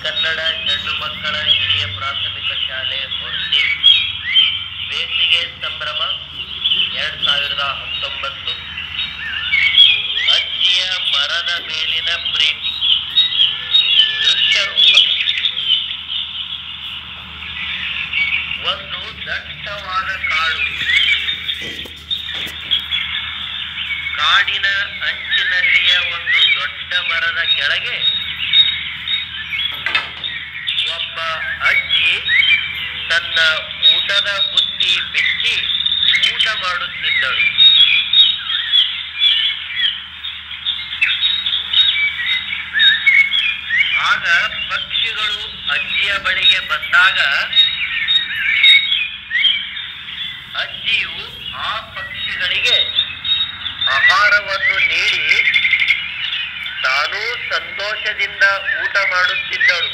ಕನ್ನಡ ಹೆಣ್ಣು ಮಕ್ಕಳ ಹಿರಿಯ ಪ್ರಾಥಮಿಕ ಶಾಲೆ ಹೊರಟಿ ಬೇಸಿಗೆ ಸಂಭ್ರಮ 2019 ಅಜ್ಜಿಯ ಮರದ ಮೇಲಿನ ಪ್ರೀತಿ ದೃಶ್ಯ ರೂಪಕ. ಒಂದು ದಟ್ಟವಾದ ಕಾಡು, ಕಾಡಿನ ಅಂಚಿನಲ್ಲಿಯ ಒಂದು ದೊಡ್ಡ ಮರದ ಕೆಳಗೆ ಒಬ್ಬ ಅಜ್ಜಿ ತನ್ನ ಊಟದ ಬುತ್ತಿ ಬಿಚ್ಚಿ ಊಟ ಮಾಡುತ್ತಿದ್ದಳು. ಆಗ ಪಕ್ಷಿಗಳು ಅಜ್ಜಿಯ ಬಳಿಗೆ ಬಂದಾಗ ಅಜ್ಜಿಯು ಆ ಪಕ್ಷಿಗಳಿಗೆ ಆಹಾರವನ್ನು ನೀಡಿ ತಾನೂ ಸಂತೋಷದಿಂದ ಊಟ ಮಾಡುತ್ತಿದ್ದಳು.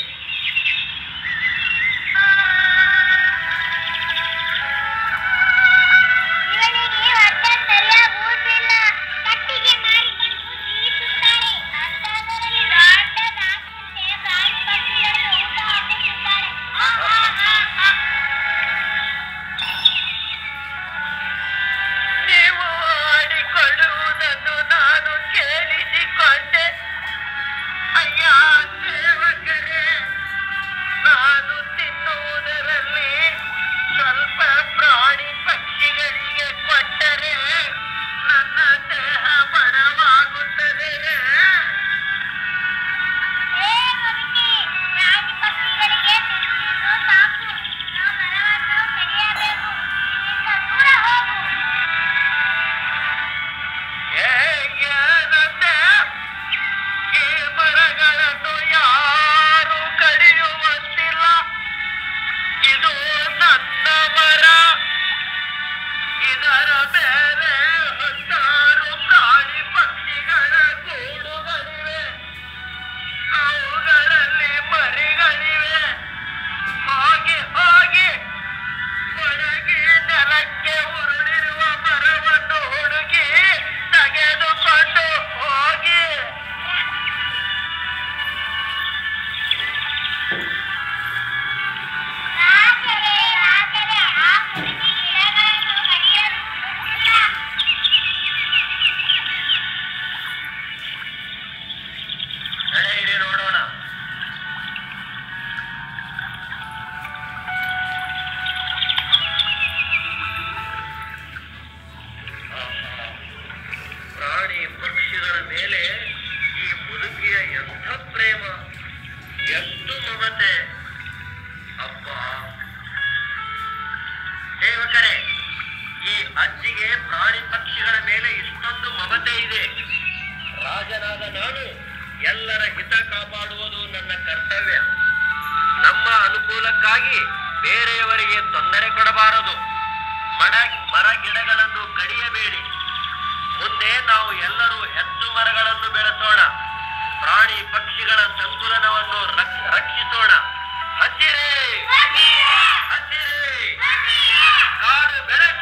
ಅಜ್ಜಿಗೆ ಪ್ರಾಣಿ ಪಕ್ಷಿಗಳ ಮೇಲೆ ಇಷ್ಟೊಂದು ಮಮತೆ ಇದೆ. ರಾಜನಾದ ನಾನು ಎಲ್ಲರ ಹಿತ ಕಾಪಾಡುವುದು ನನ್ನ ಕರ್ತವ್ಯ. ನಮ್ಮ ಅನುಕೂಲಕ್ಕಾಗಿ ಬೇರೆಯವರಿಗೆ ತೊಂದರೆ ಕೊಡಬಾರದು. ಮರ ಗಿಡಗಳನ್ನು ಕಡಿಯಬೇಡಿ. ಮುಂದೆ ನಾವು ಎಲ್ಲರೂ ಹೆಚ್ಚು ಮರಗಳನ್ನು ಬೆಳೆಸೋಣ. ಪ್ರಾಣಿ ಪಕ್ಷಿಗಳ ಸಂತುಲನವನ್ನು ರಕ್ಷಿಸೋಣ. ಹಸಿರೇ ಹಸಿರೇ, ಕಾಡು ಬೆಳಕು